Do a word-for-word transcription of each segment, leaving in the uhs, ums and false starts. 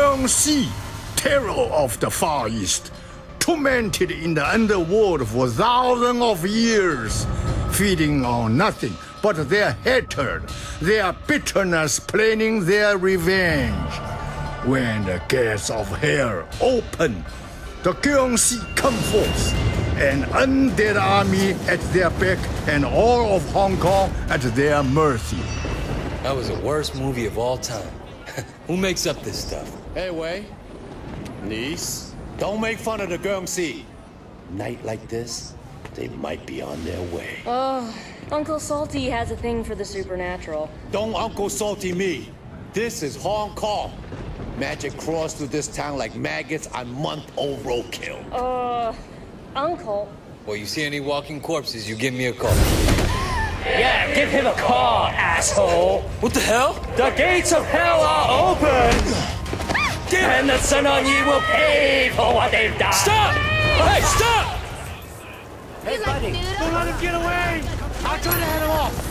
Gyeongsi, terror of the Far East, tormented in the underworld for thousands of years, feeding on nothing but their hatred, their bitterness, planning their revenge. When the gates of hell open, the Gyeongsi come forth, an undead army at their beck and all of Hong Kong at their mercy. That was the worst movie of all time. Who makes up this stuff? Hey, Wei. Niece, don't make fun of the Gyeongsi. Night like this, they might be on their way. Oh, Uncle Salty has a thing for the supernatural. Don't Uncle Salty me. This is Hong Kong. Magic crawls through this town like maggots on month-old roadkill. Uh, Uncle. Well, you see any walking corpses, you give me a call. Yeah, give him a call, asshole! What the hell? The gates of hell are open! And the Sun On Yi will pay for what they've done! Stop! Hey, stop! Hey, buddy, Don't let him get away! I'll try to head him off!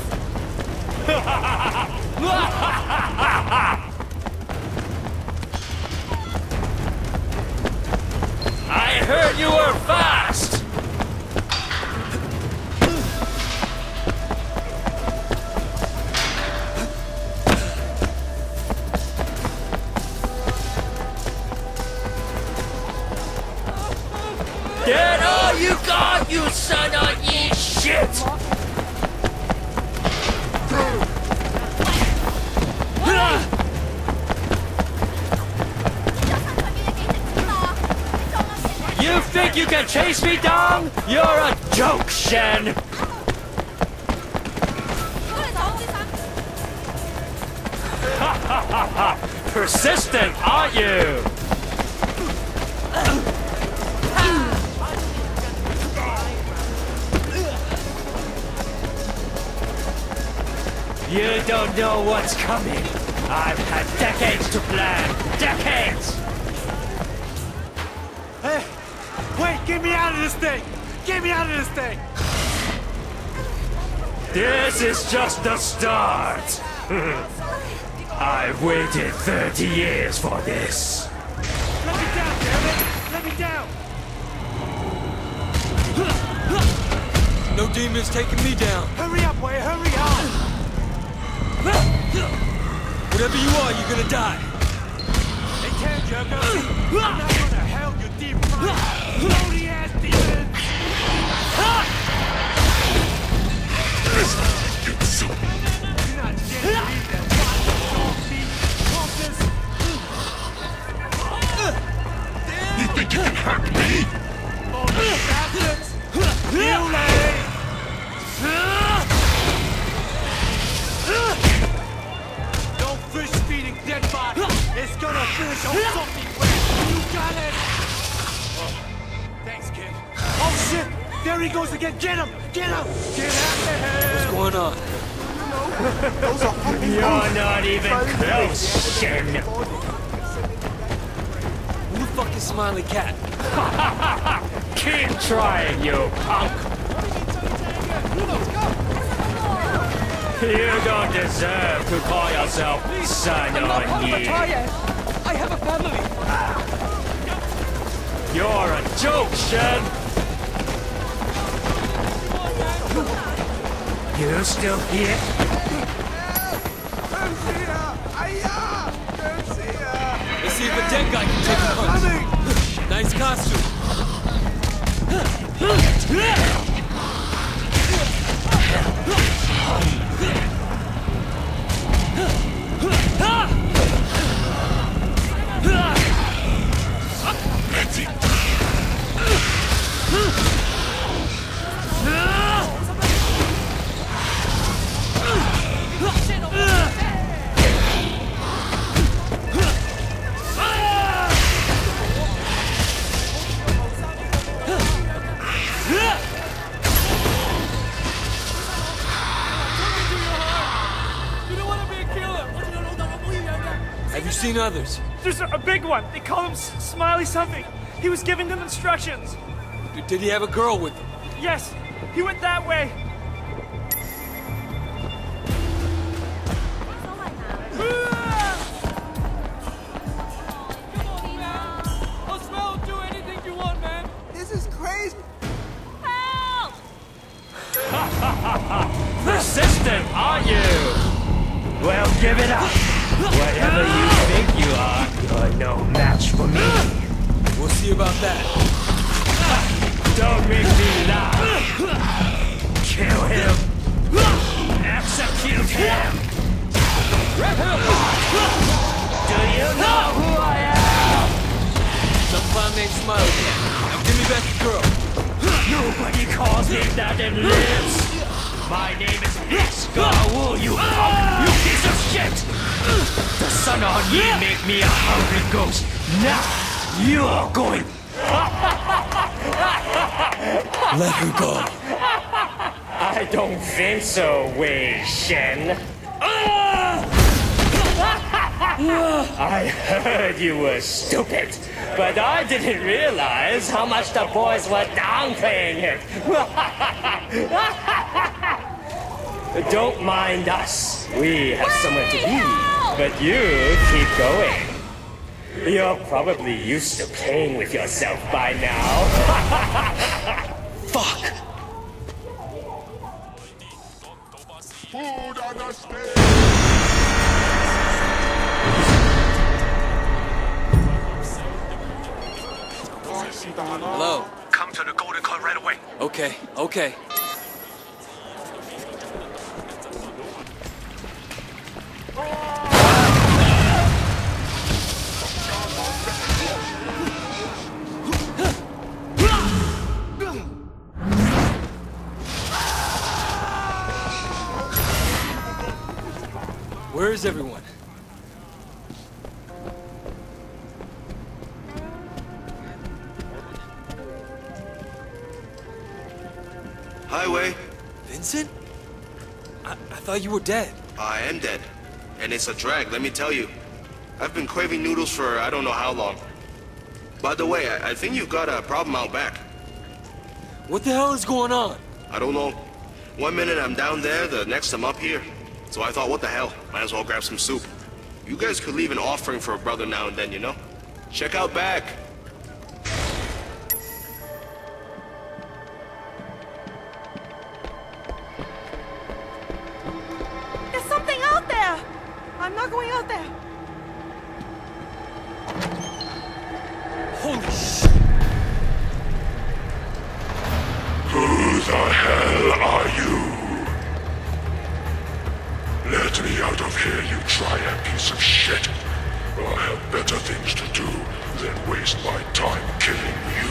I heard you were fast! Get all you got, you Sun On Yi shit! You think you can chase me down? You're a joke, Shen! Persistent, aren't you? You don't know what's coming. I've had decades to plan. Decades! Hey! Wait, get me out of this thing! Get me out of this thing! This is just the start. I've waited thirty years for this. Let me down, damn it! Let me down! No demon's taking me down. Hurry up, Wei, hurry up! Whatever you are, you're gonna die. They can't, Juggo! I'm not gonna hell you deep fried! Floaty ass demons! You're not dead to leave that body, dog meat, corpses! You think you can hurt me? Oh, you bastards! You lay! No fish feeding dead body! It's gonna finish on salty bread! You got it! Oh, thanks, kid. Oh, shit! There he goes again! Get him! Get him! Get after him! What's going on? You're not even close, Shen. Who the fuck is Smiley Cat? Keep trying, you punk. You don't deserve to call yourself Sun On Yi. I have a family. You're a joke, Shen. You still here? Let's see if a dead guy can take a punch. Nice costume. Have you seen others? There's a, a big one. They call him S Smiley something. He was giving them instructions. D- Did he have a girl with him? Yes, he went that way. see about that. Don't make me laugh. Kill him. Execute him. Do you know who I am? Some clown named Smiley Cat. Now give me back the girl. Nobody calls me that and lives. My name is Exgaul, you punk, you piece of shit. The sun on ye make me a hungry ghost. Now you're going. Let her go. I don't think so, Wei Shen. I heard you were stupid, but I didn't realize how much the boys were downplaying it. Don't mind us. We have somewhere to be, but you keep going. You're probably used to playing with yourself by now. Fuck. Food on the stage. Hello. Come to the Golden Car right away. Okay, okay. Where is everyone? Highway. Vincent? I, I thought you were dead. I am dead. And it's a drag, let me tell you. I've been craving noodles for I don't know how long. By the way, I, I think you've got a problem out back. What the hell is going on? I don't know. One minute I'm down there, the next I'm up here. So I thought, what the hell? Might as well grab some soup. You guys could leave an offering for a brother now and then, you know? Check out back. There's something out there! I'm not going out there! Holy shit! Who the hell are you? Let me out of here, you triad piece of shit. I have better things to do than waste my time killing you.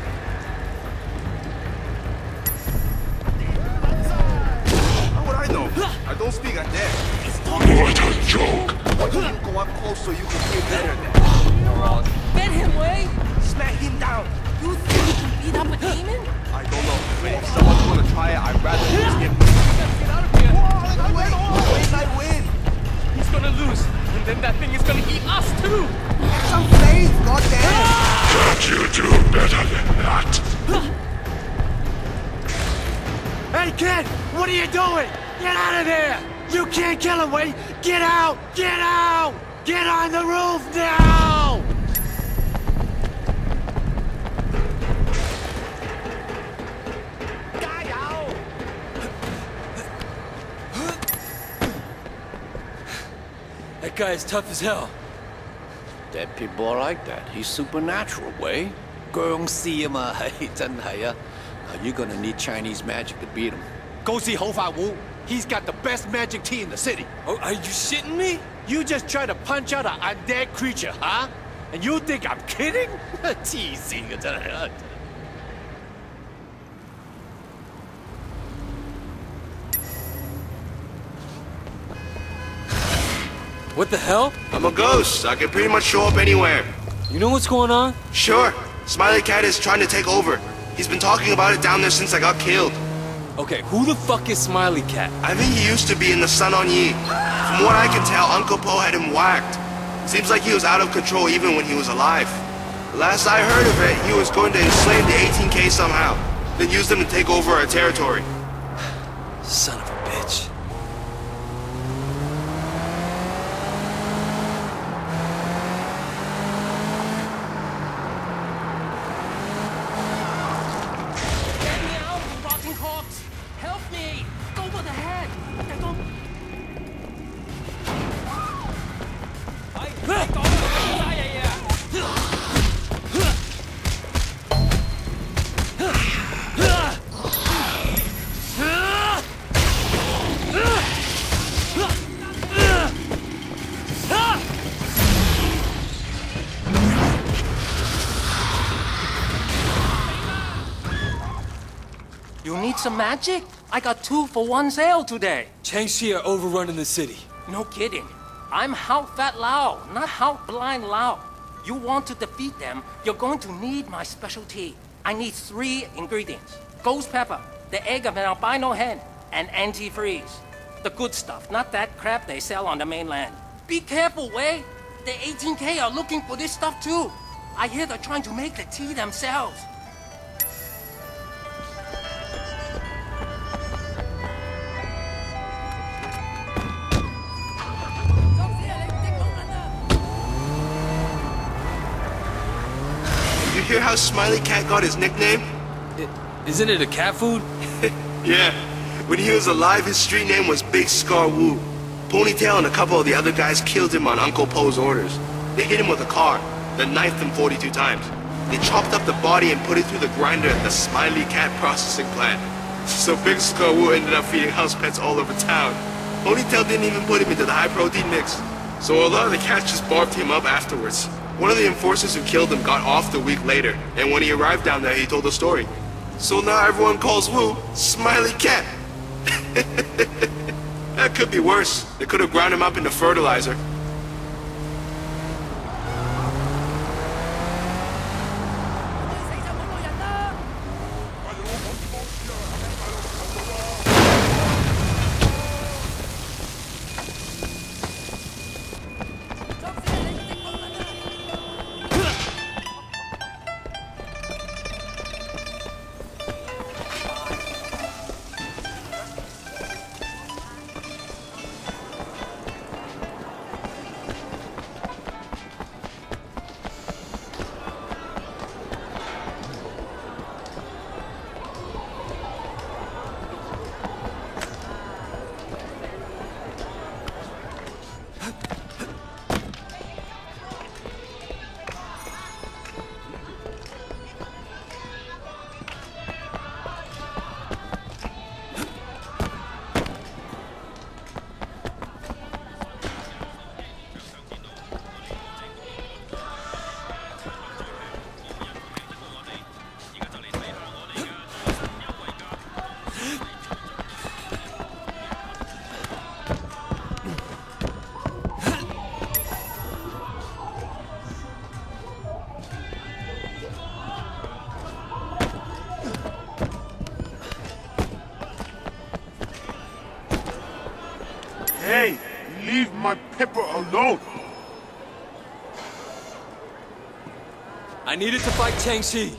How would I know? I don't speak at that. What a joke! Why don't you go up close so you can hear better then? Get him, Wei! Smack him down! You think you can beat up a demon? I don't know, but if someone's gonna try it, I'd rather just get... Get out of here! I win! Wait, I win! He's gonna lose, and then that thing is gonna eat us too! Have some faith, goddamn! Can't you do better than that? Hey, kid! What are you doing? Get out of there! You can't kill him, Wei! Get out! Get out! Get on the roof now! That guy is tough as hell. Dead people are like that. He's supernatural, Wei. 僵屍啊嘛，係真係啊。You're gonna need Chinese magic to beat him. Go see Hou Fa Wu. He's got the best magic tea in the city. Oh, are you shitting me? You just tried to punch out an undead creature, huh? And you think I'm kidding? 黐線嘅真係啊！ What the hell? I'm a ghost. I can pretty much show up anywhere. You know what's going on? Sure. Smiley Cat is trying to take over. He's been talking about it down there since I got killed. Okay, who the fuck is Smiley Cat? I think he used to be in the Sun On Yi. From what I can tell, Uncle Po had him whacked. Seems like he was out of control even when he was alive. Last I heard of it, he was going to enslave the eighteen K somehow, then use them to take over our territory. Son of a bitch. Get me out, you rotten corpse! Help me! Go for the head! I don't... I... I don't... make some magic? I got two for one sale today. Changxi are overrunning the city. No kidding. I'm Hao Fat Lao, not Hao Blind Lao. You want to defeat them, you're going to need my specialty. I need three ingredients. Ghost pepper, the egg of an albino hen, and antifreeze. The good stuff, not that crap they sell on the mainland. Be careful, Wei. The eighteen K are looking for this stuff too. I hear they're trying to make the tea themselves. You hear how Smiley Cat got his nickname? It, isn't it a cat food? Yeah. When he was alive, his street name was Big Scar Wu. Ponytail and a couple of the other guys killed him on Uncle Po's orders. They hit him with a car, then knifed him forty-two times. They chopped up the body and put it through the grinder at the Smiley Cat processing plant. So Big Scar Wu ended up feeding house pets all over town. Ponytail didn't even put him into the high-protein mix. So a lot of the cats just barbed him up afterwards. One of the enforcers who killed him got off the week later, and when he arrived down there, he told the story. So now everyone calls Wu Smiley Cat. That could be worse. They could have ground him up into fertilizer. Hey, leave my pepper alone! I needed to fight Changxi.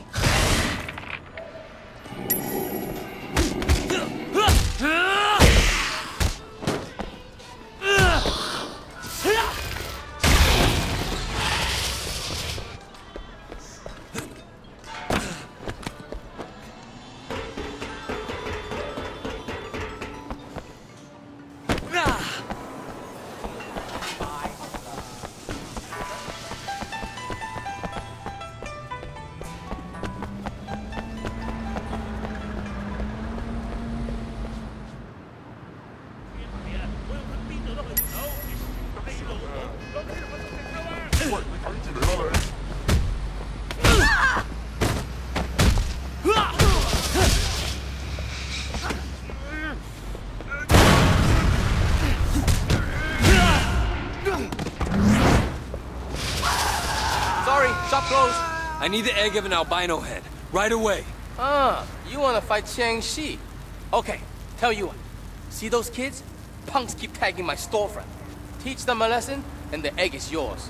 Shop closed. I need the egg of an albino head. Right away. Ah, you wanna fight Changxi? Okay, tell you what. See those kids? Punks keep tagging my storefront. Teach them a lesson, and the egg is yours.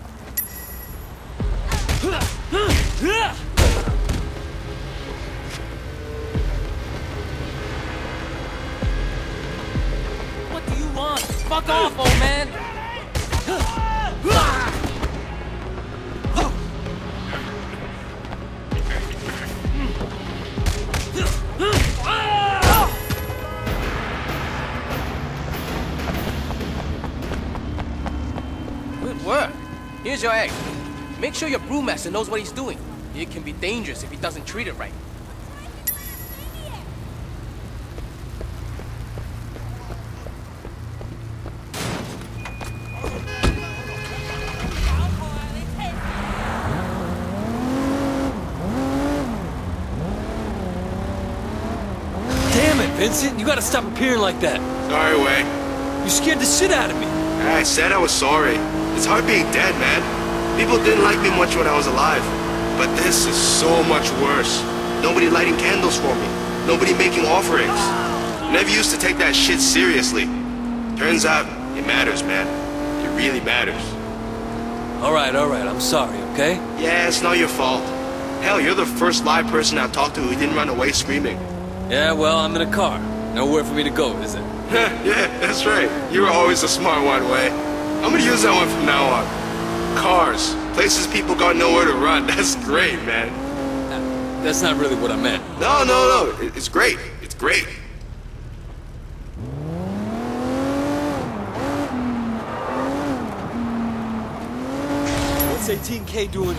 What do you want? Fuck off, old man! Good work. Here's your egg. Make sure your brewmaster knows what he's doing. It can be dangerous if he doesn't treat it right. Vincent, you gotta stop appearing like that. Sorry, Wei. You scared the shit out of me. I said I was sorry. It's hard being dead, man. People didn't like me much when I was alive. But this is so much worse. Nobody lighting candles for me. Nobody making offerings. Never used to take that shit seriously. Turns out, it matters, man. It really matters. Alright, alright, I'm sorry, okay? Yeah, it's not your fault. Hell, you're the first live person I've talked to who didn't run away screaming. Yeah, well, I'm in a car. Nowhere for me to go, is it? Yeah, that's right. You were always the smart one, Wei. I'm gonna use that one from now on. Cars. Places people got nowhere to run. That's great, man. That's not really what I meant. No, no, no. It's great. It's great. What's eighteen K doing?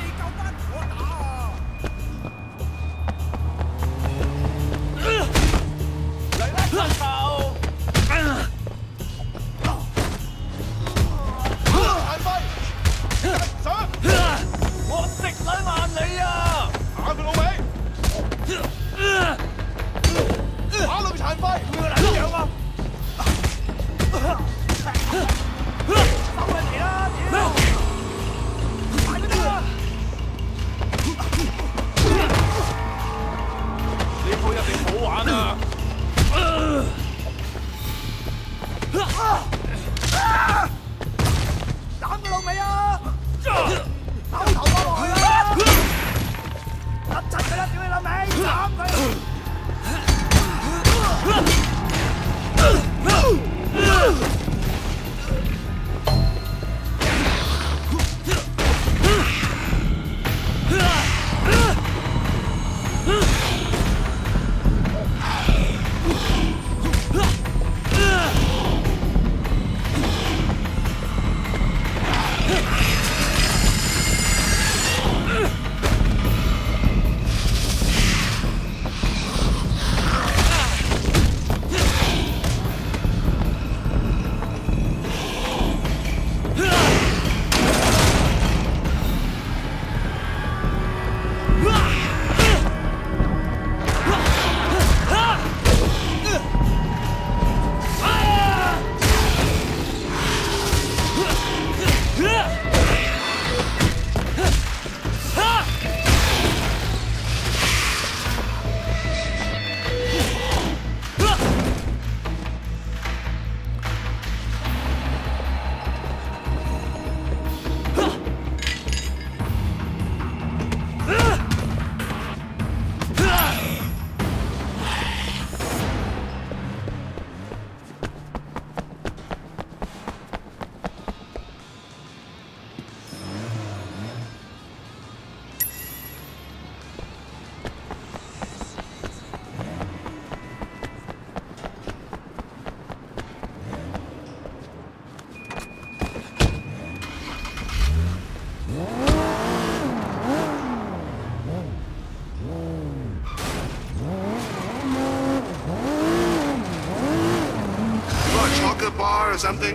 Bar or something?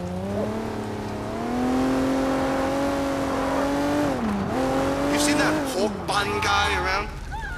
You seen that pork bun guy around?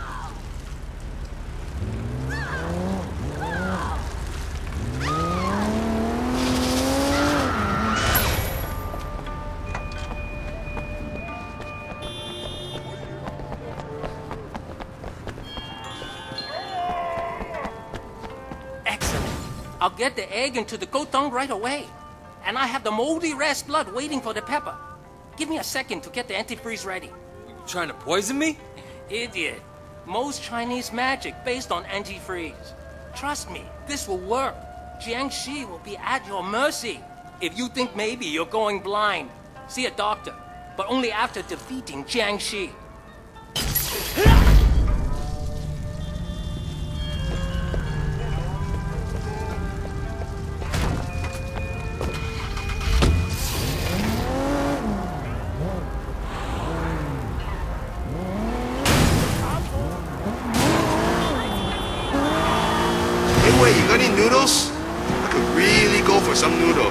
I'll get the egg into the gotung right away. And I have the moldy rat's blood waiting for the pepper. Give me a second to get the antifreeze ready. You trying to poison me? Idiot. Most Chinese magic based on antifreeze. Trust me, this will work. Jiangxi will be at your mercy. If you think maybe you're going blind, see a doctor. But only after defeating Jiangxi. Wait, you got any noodles? I could really go for some noodles.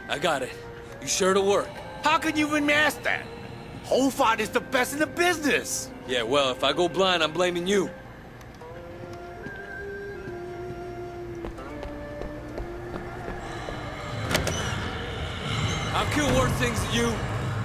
I got it. You sure to work? How can you even mask that? Whole Fight is the best in the business. Yeah, well, if I go blind, I'm blaming you. I'll kill worse things than you.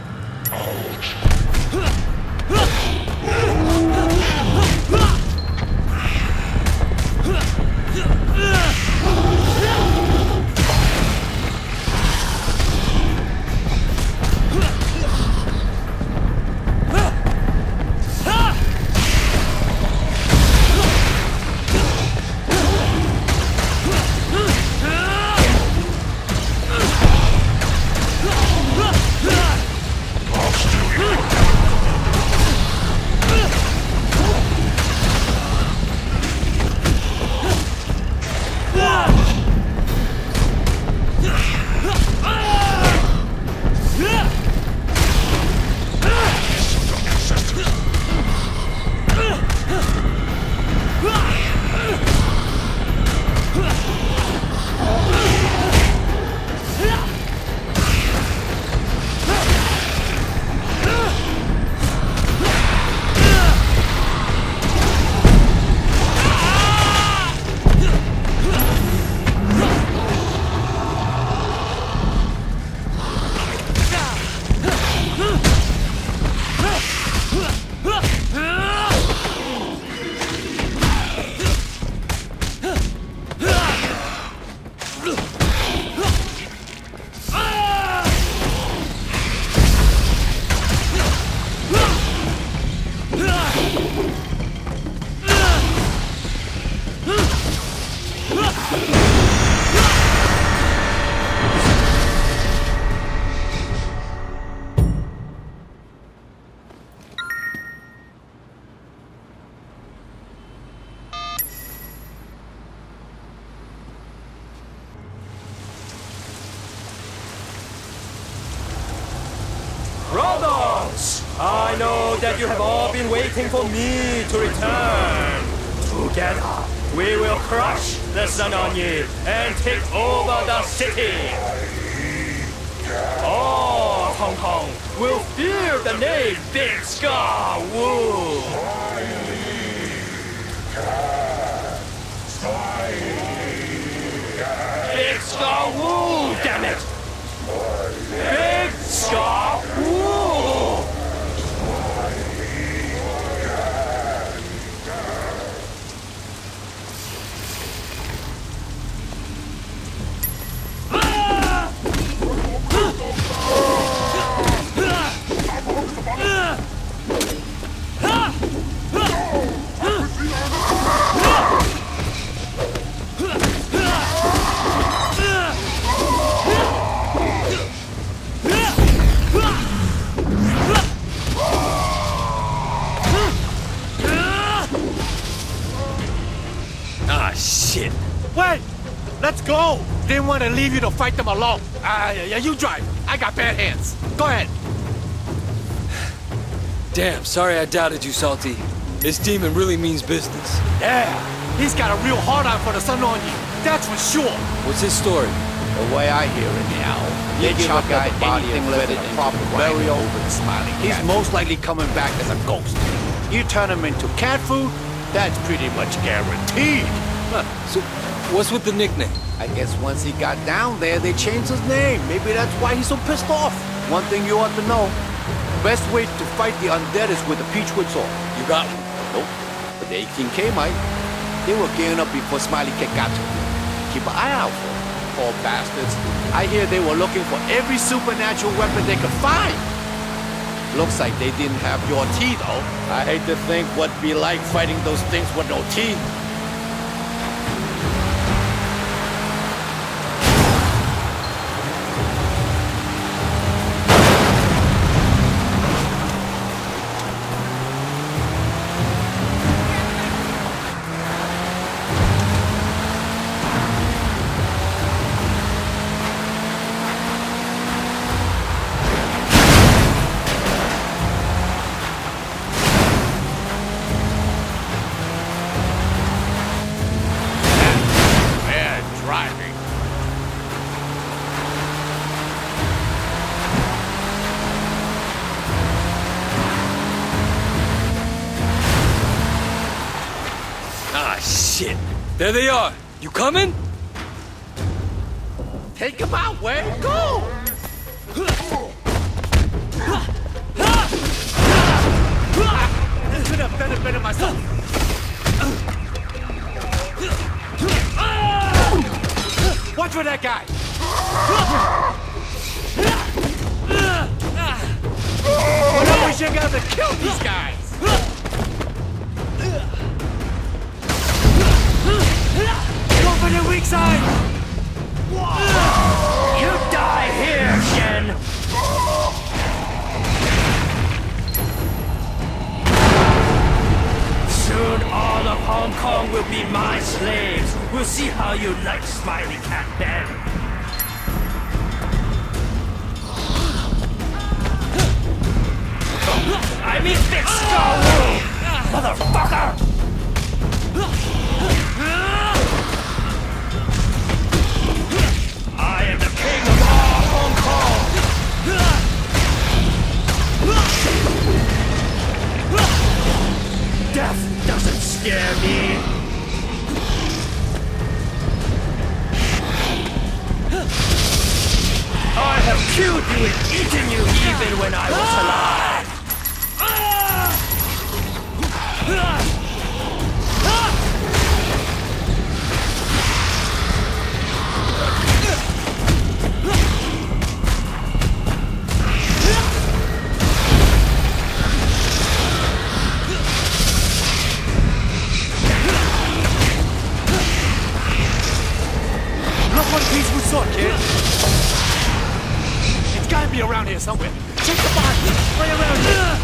Brothers, I know that you have all been waiting for me to return. Together, we will crush the Sun On Yee and take over the city. All Hong Kong will fear the name Big Scar Wu. Big Scar Wu, damn it! Big Scar Wu! Shit. Wait! Let's go! Didn't want to leave you to fight them alone. Ah, uh, yeah, you drive. I got bad hands. Go ahead. Damn, sorry I doubted you, Salty. This demon really means business. Yeah, he's got a real hard-on for the Sun On Yee. That's for sure. What's his story? The way I hear it now, they give a guy anything less than a proper burial, he's most likely coming back as a ghost. You turn him into cat food, that's pretty much guaranteed. Huh. So, what's with the nickname? I guess once he got down there, they changed his name. Maybe that's why he's so pissed off. One thing you ought to know, best way to fight the undead is with a peachwood sword. You got one? Nope. But the eighteen K might. They were gearing up before Smiley Cat got to him. Keep an eye out for them. Poor bastards. I hear they were looking for every supernatural weapon they could find. Looks like they didn't have your teeth, though. I hate to think what'd be like fighting those things with no teeth. Shit. There they are. You coming? Take him out, Wade. Go! Could have benefited myself. Watch for that guy. Well, now we should be able to kill these guys. Go for the weak side. You die here, Shen! Soon all of Hong Kong will be my slaves. We'll see how you like Smiley Cat then. I mean Big Skull! Motherfucker! I am the king of all Hong Kong! Death doesn't scare me! I have killed you and eaten you even when I was alive! Look what a peaceful sword, kid. It's gotta be around here somewhere. Check the body. Right around here.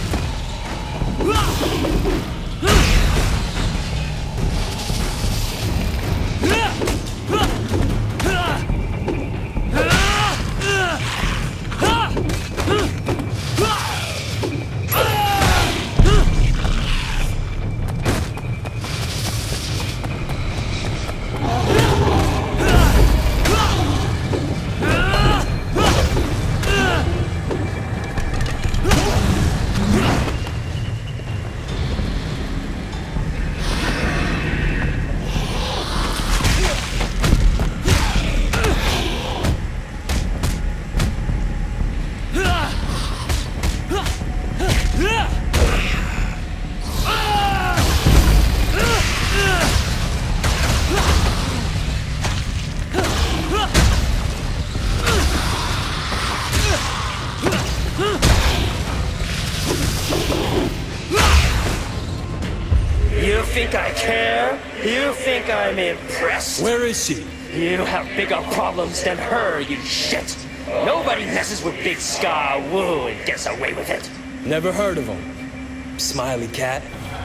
You think I care? You think I'm impressed? Where is she? You have bigger problems than her, you shit! Nobody messes with Big Scar Wu and gets away with it. Never heard of him. Smiley Cat.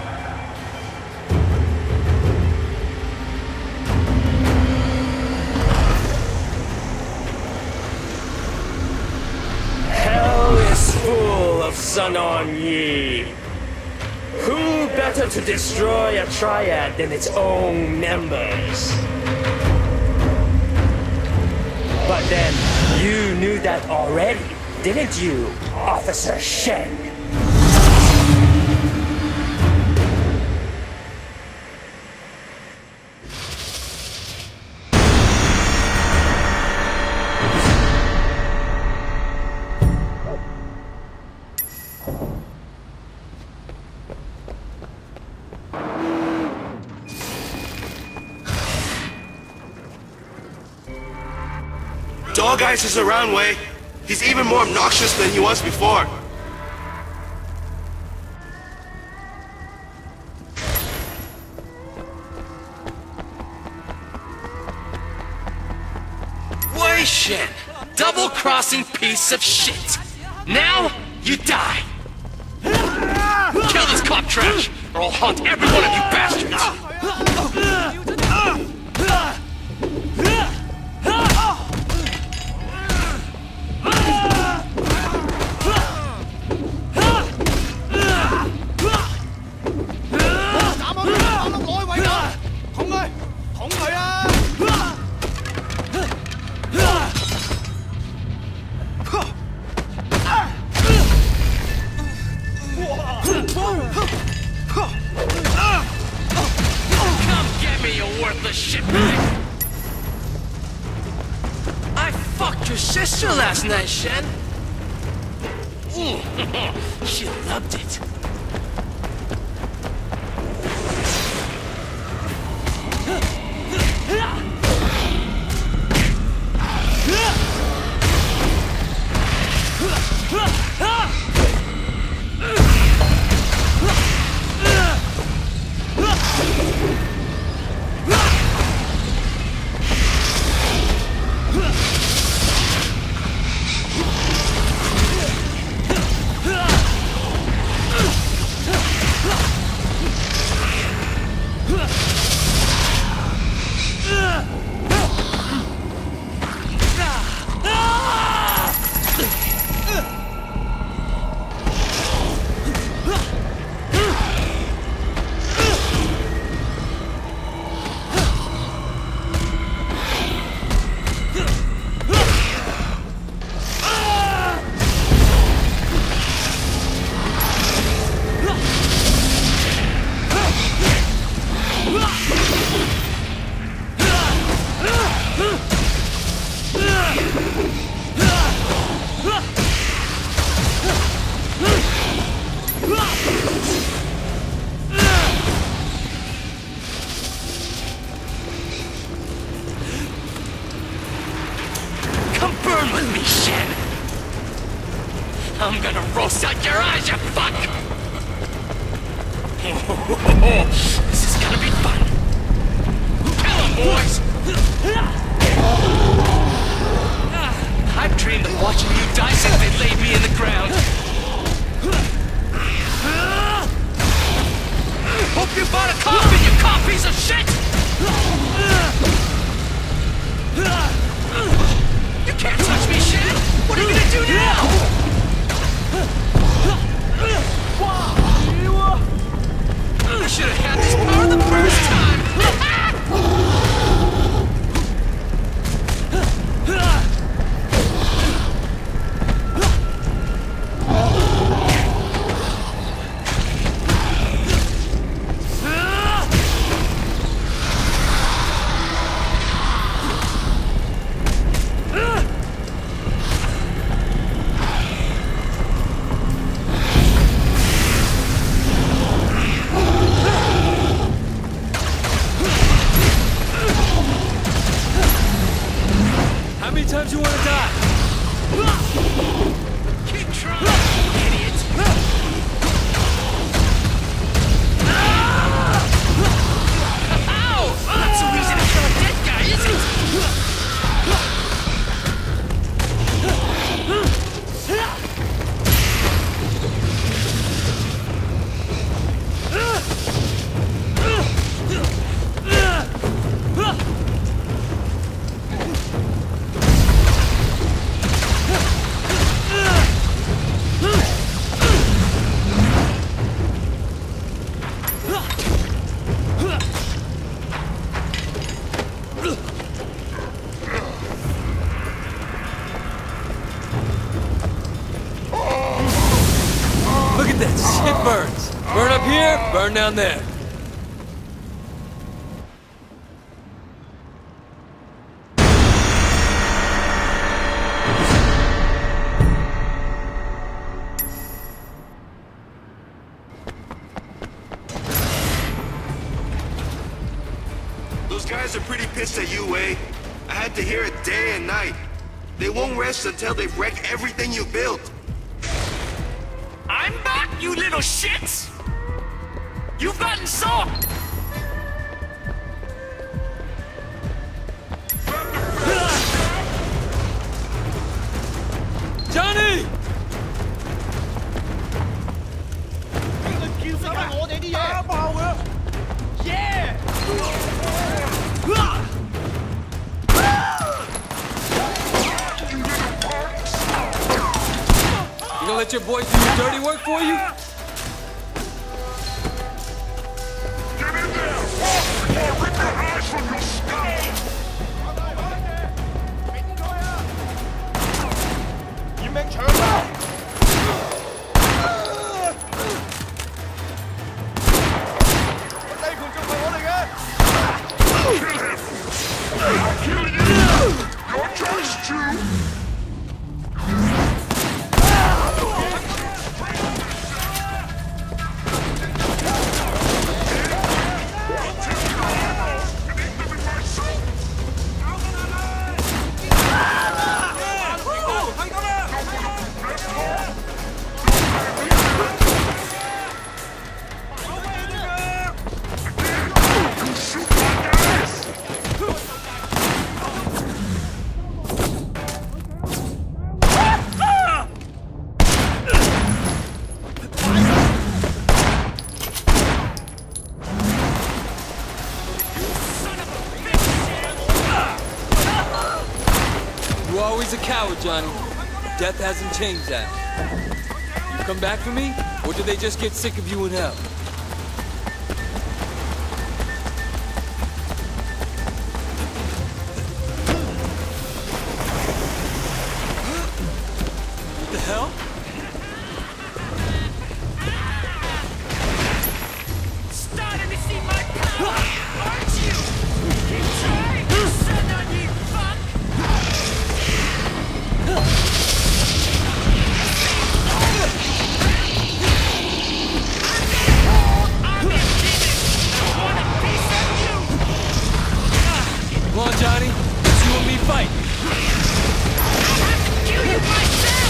Hell is full of Sun On Yee. Who better to destroy a triad than its own members? But then, you knew that already, didn't you, Officer Shen? Dog Eyes is around, Wei. He's even more obnoxious than he was before. Wei Shen, double-crossing piece of shit. Now, you die. Kill this cop trash, or I'll haunt every one of you bastards. Come get me, shitbag! I fucked your sister last night, Shen. Ooh, she loved it. I'm gonna roast out your eyes, you fuck! This is gonna be fun! Kill him, boys! I've dreamed of watching you die since they laid me in the ground. Hope you bought a coffin, you cock piece of shit! You can't touch me, Shen! What are you gonna do now? I should have had this power the first time! How many times you want to die? Keep trying, idiot! Ow! Not so easy to kill a dead guy, is it? Look at that, shit burns. Burn up here, burn down there. Those guys are pretty pissed at you, Wei. I had to hear it day and night. They won't rest until they've wrecked everything you built. I'm back, you little shits! You've gotten soft! Johnny! You gonna let your boys do your dirty work for you? Get in there! Walk or rip your eyes from your skull! You make turn out! Đây, cùng chung với我哋嘅! always a coward, Johnny. Death hasn't changed that. You come back for me, or do they just get sick of you in hell? What the hell? Starting to see my power, aren't you? Keep trying, son on you fuck! Come on, Johnny. It's you and me fight. I'll have to kill you myself!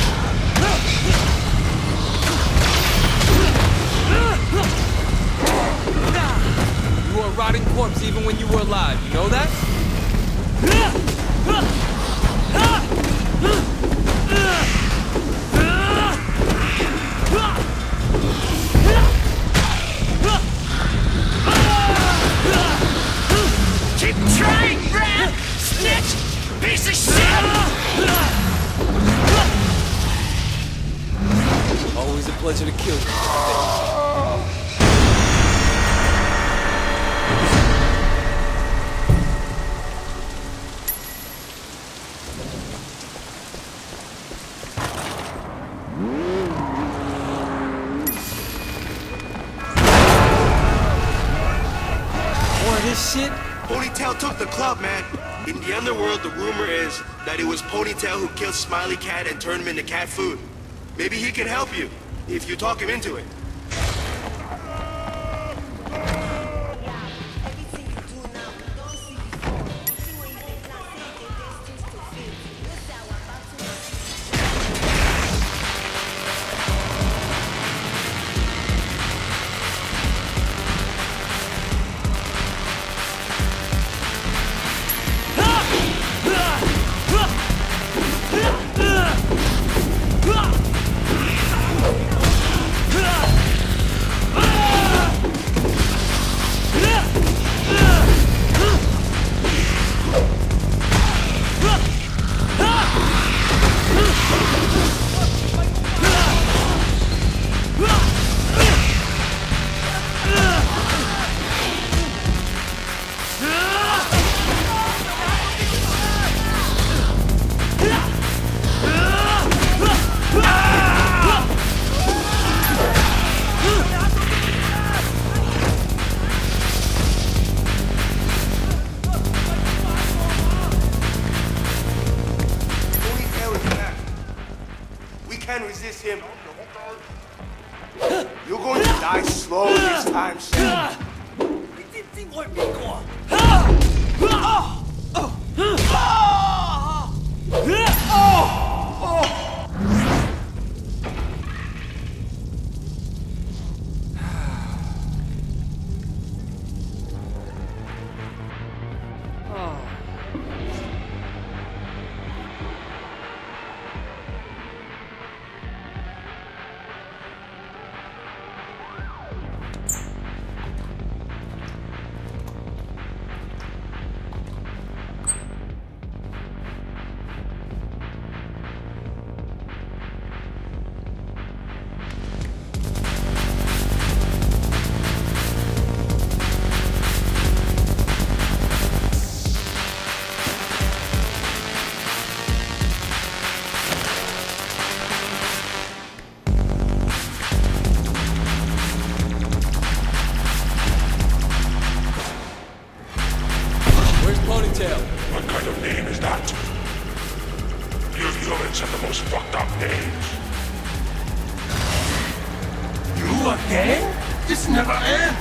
You were a rotting corpse even when you were alive. You know that? Keep trying, rat! Snitch! Piece of shit! Always a pleasure to kill you. More of this shit? Ponytail took the club, man. In the underworld, the rumor is that it was Ponytail who killed Smiley Cat and turned him into cat food. Maybe he can help you, if you talk him into it. Resist him. You're going to die slow this time, son. What kind of name is that? You humans have the most fucked up names. You again? This never ends!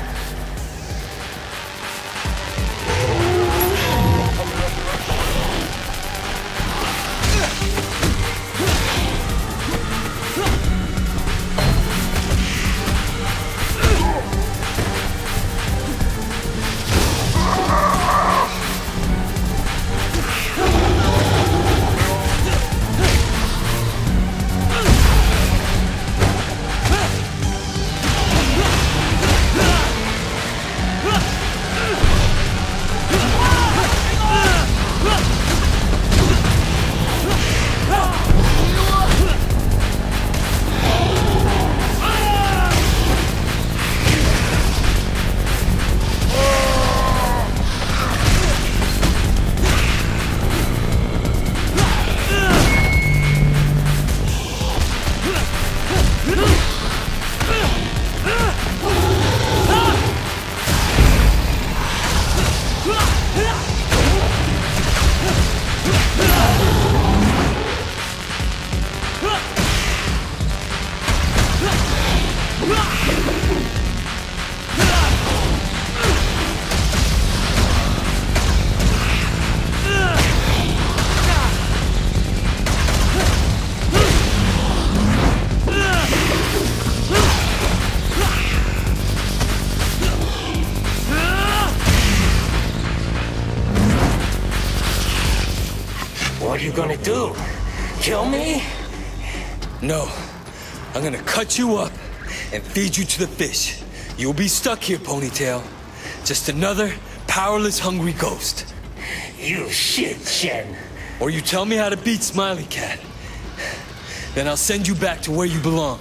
What are you gonna do? Kill me? No. I'm gonna cut you up and feed you to the fish. You'll be stuck here, Ponytail. Just another powerless, hungry ghost. You shit, Shen. Or you tell me how to beat Smiley Cat. Then I'll send you back to where you belong.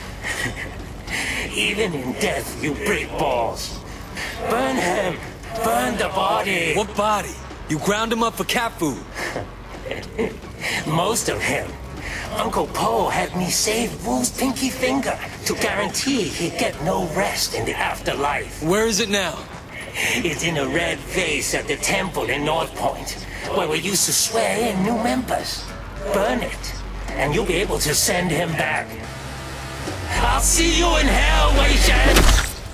Even in death, you break balls. Burn him. Burn the body. What body? You ground him up for cat food. Most of him. Uncle Po had me save Wu's pinky finger to guarantee he'd get no rest in the afterlife. Where is it now? It's in a red vase at the temple in North Point, where we used to swear in new members. Burn it, and you'll be able to send him back. I'll see you in hell, Wei Shen!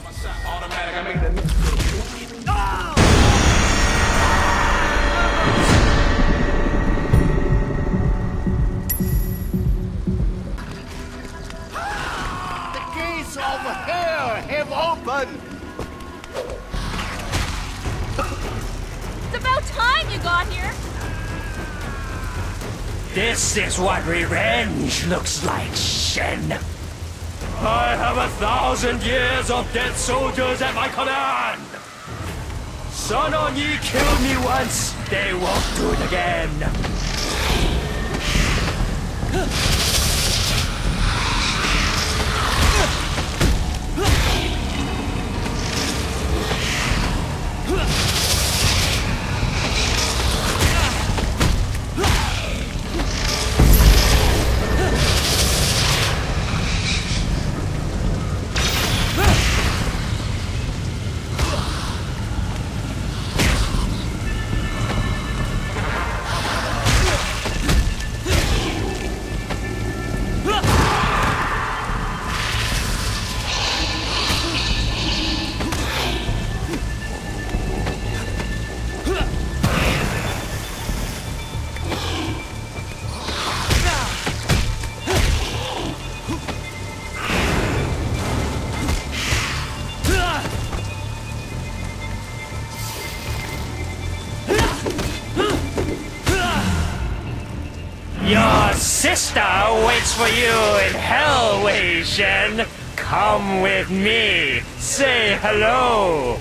Of hell have opened! It's about time you got here! This is what revenge looks like, Shen. I have a thousand years of dead soldiers at my command! Sun On Yee killed me once, they won't do it again. Your sister waits for you in hell, Wei Shen. Come with me. Say hello.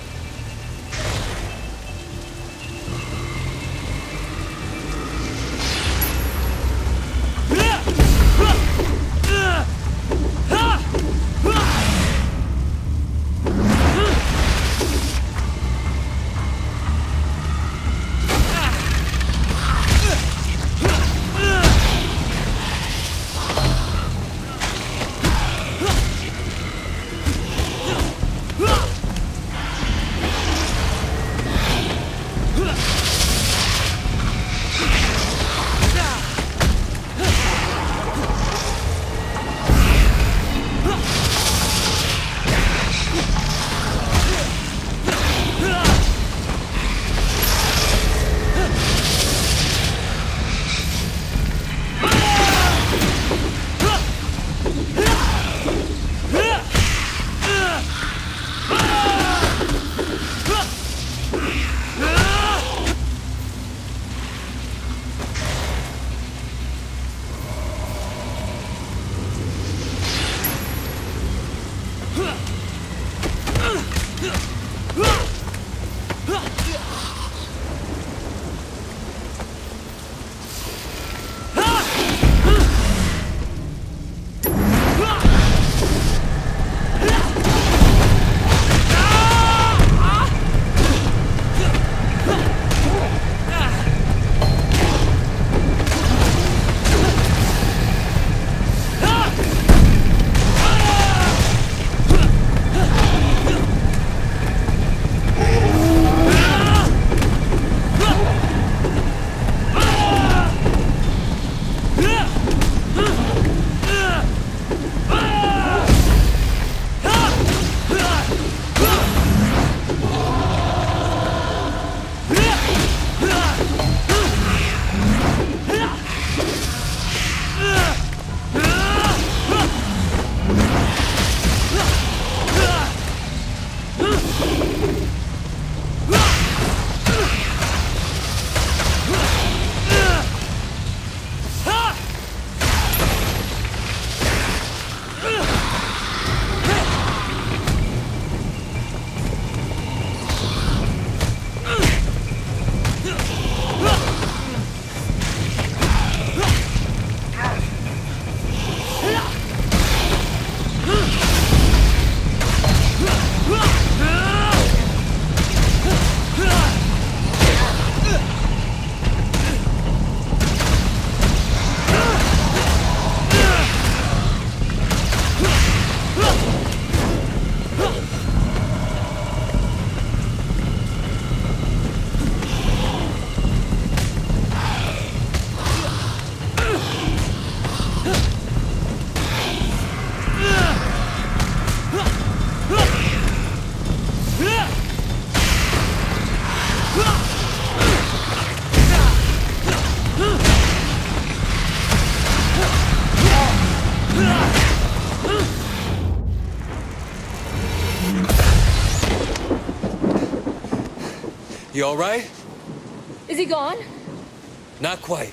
You all right? Is he gone? Not quite.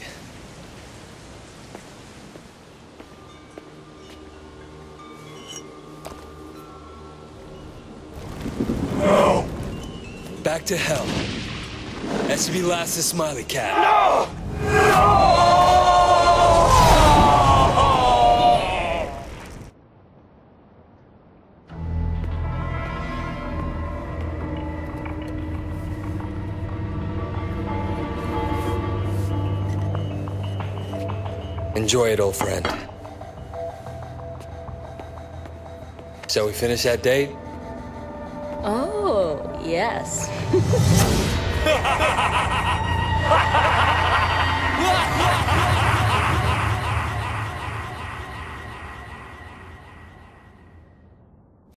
No! Back to hell. Has to be last of Smiley Cat. No! No! Enjoy it, old friend. Shall we finish that date? Oh, yes.